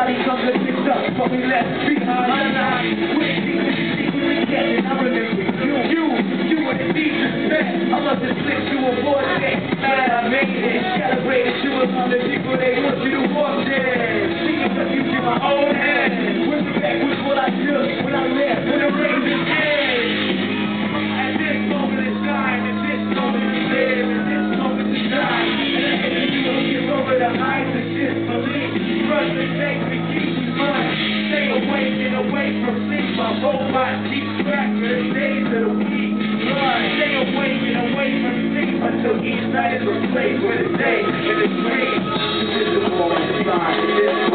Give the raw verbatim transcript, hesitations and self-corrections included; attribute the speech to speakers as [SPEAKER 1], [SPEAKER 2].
[SPEAKER 1] Nobody comes and picks up what we left behind. We're secretly getting. I remember you, you, you were the teacher's pet. I must have slipped you a vortex, and I made it. Calibrated you among the people they want you to walk there. Seeing refuge in my own hand. Went back with what I took when I left, when the rain began. At this moment in time, at this moment to live, at this moment to die. And if you don't get over the heights of disbelief, trust and take me, keep me mine. Stay awake and away from sleep. My robot keeps track of the days of the week. Stay awake and away from sleep until each night is replaced with a day and a dream. This is the moment in time.